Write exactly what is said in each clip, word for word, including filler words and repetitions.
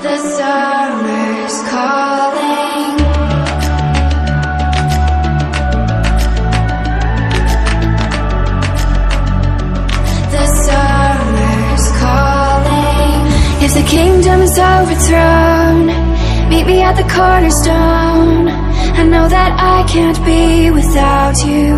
The summer's calling. The summer's calling. If the kingdom is overthrown, meet me at the cornerstone. I know that I can't be without you.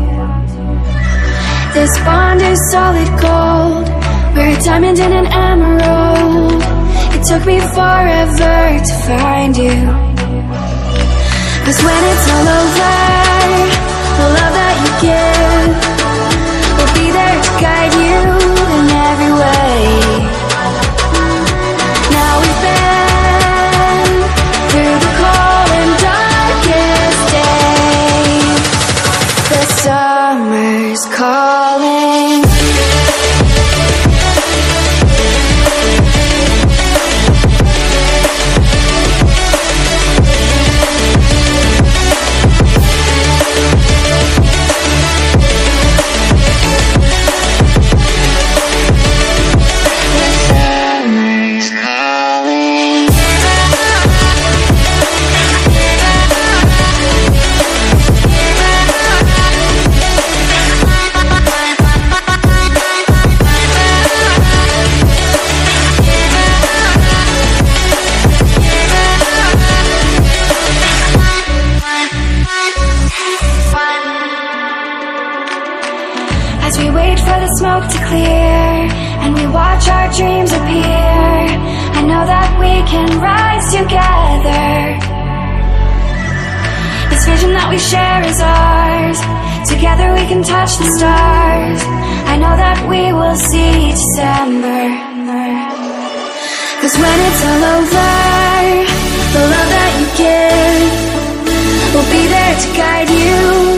This bond is solid gold. We're a diamond and an emerald. It took me forever to find you. Cause when it's all over, the love that you give will be there to guide you in every way. Now we've been through the cold and darkest days. The summer's calling. As we wait for the smoke to clear and we watch our dreams appear, I know that we can rise together. This vision that we share is ours. Together we can touch the stars. I know that we will see December. Cause when it's all over, the love that you give will be there to guide you